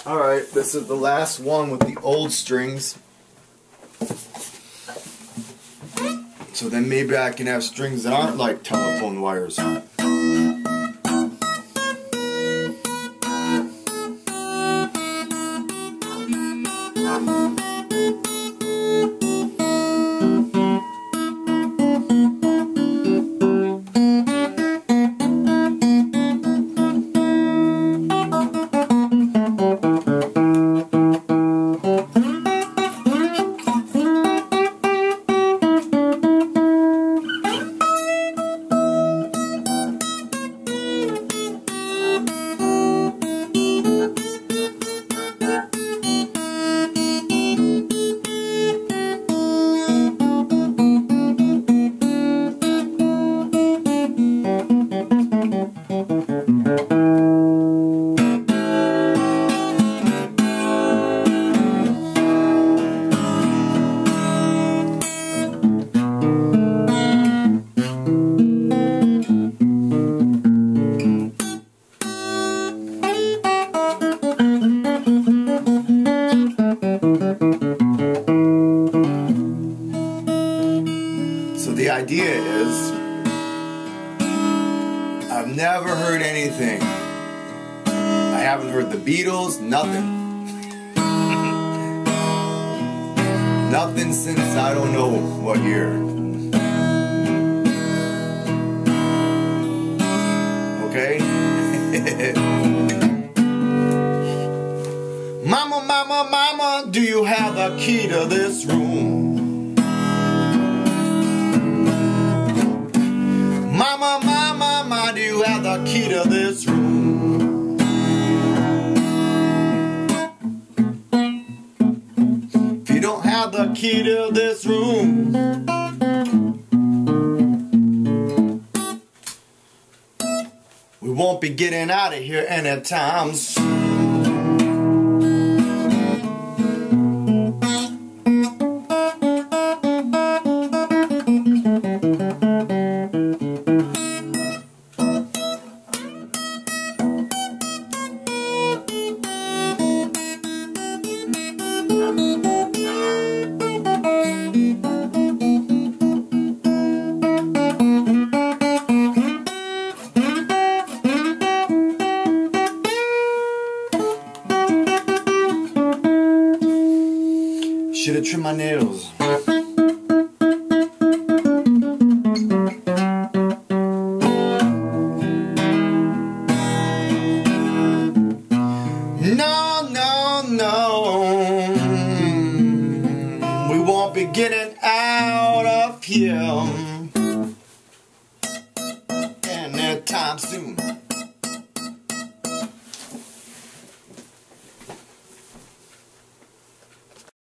Alright, this is the last one with the old strings. So then maybe I can have strings that aren't like telephone wires. The idea is, I've never heard anything. I haven't heard the Beatles, nothing. Nothing since I don't know what year. Okay? Mama, mama, mama, do you have the key to this room? Mama, mama, mama, do you have the key to this room? If you don't have the key to this room, we won't be getting out of here anytime soon. Should have trimmed my nails. No, no, no. We won't be getting out of here anytime soon.